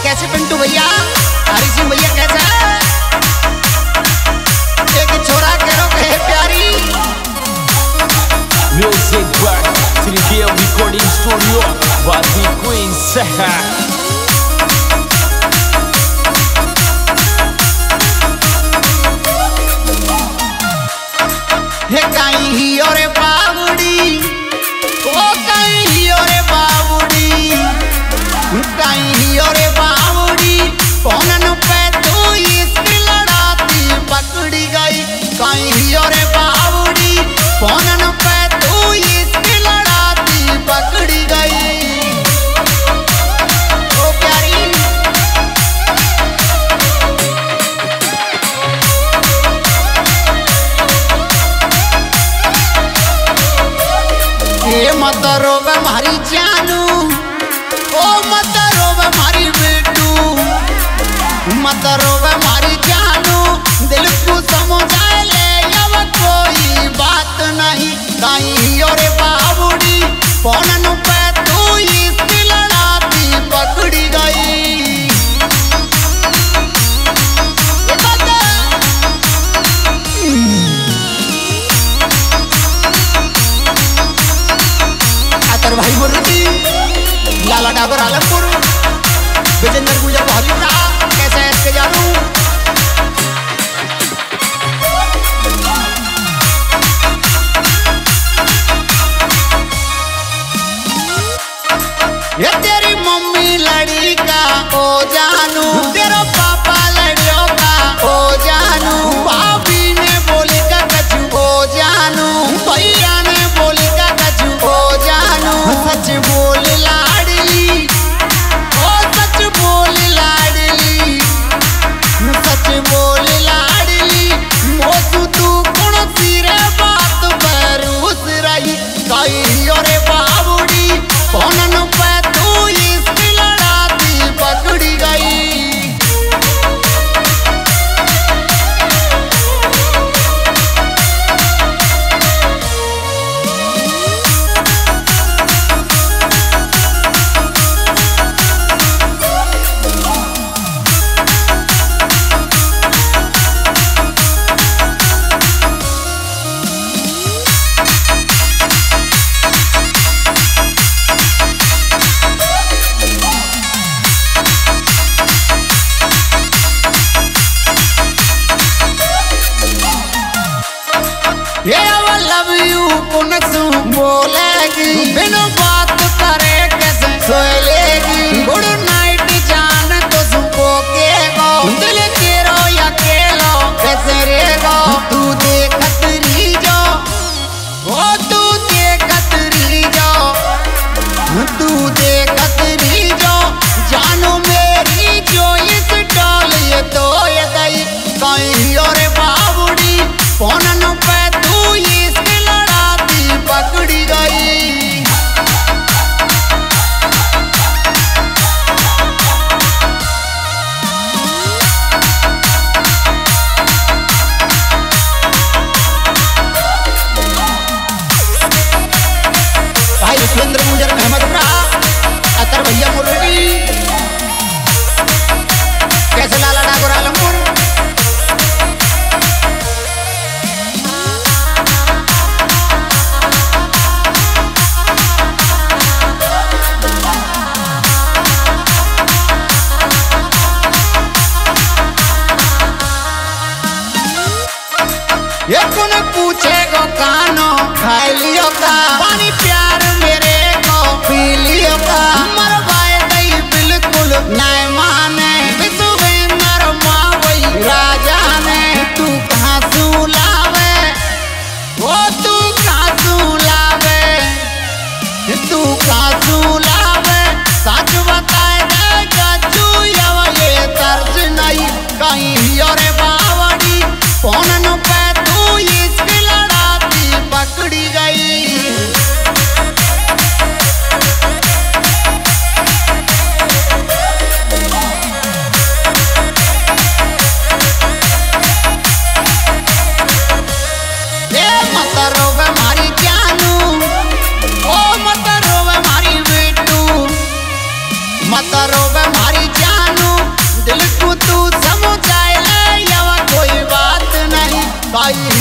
कैसे पिंटू भैया, हरी सिंह भैया कैसे एक छोरा कह रो कहे प्यारी। Music back to the Gale Recording Studio, Bobby Queen Seha. हे काई ही और बावड़ी, ओ काई ही और बावड़ी, काई ही और बावड़ी, कौन पे तू इसकी लड़ाती पकड़ी गई। काई ही और बावड़ी, कौन पे तू इसकी लड़ाती पकड़ी गई। ओ प्यारी ये मत रोवे मारी जानू, ओ मत रोवे मारी बेटू, मत रोवे मारी जानू, दिल को समझाए ले अब कोई बात नहीं। काई और बावड़ी कौन पे तू इसकी लड़ाती पकड़ी गई। भाई मुर्गी लाला डाबर आलमपुर विजेंद्र गुजर बहादुर कैसे ऐसे जानू। ये तेरी मम्मी लड़ी का ओ जानू, तेरा पापा लड़ियों का ओ जानू, भाभी ने बोली का कचू ओ जानू, भैया ने बोली का कचू ओ जानू। सच बोल लाडली, ओ सच बोल लाडली, सच बोल लाडली, मोसू तू कौन सी रे बात पर उस रही। काई और बावड़ी कौन पे तू इसकी लड़ाती पकड़ी गई। I love you कौन सू बोलेगी, बिना बात करे कैसे सोएगी। गुड नाइट जान तो सुको के गो, दिल तेरो अकेलो कैसे रेगो। तू देखत रही जो, ओ तू देखत रही जो, तू देखत रही जो, जानो मेरी जो इस डोल ये तो ये गई। कहीं और बावड़ी कौन पे तू इसकी लड़ाती पकड़ी गई। आई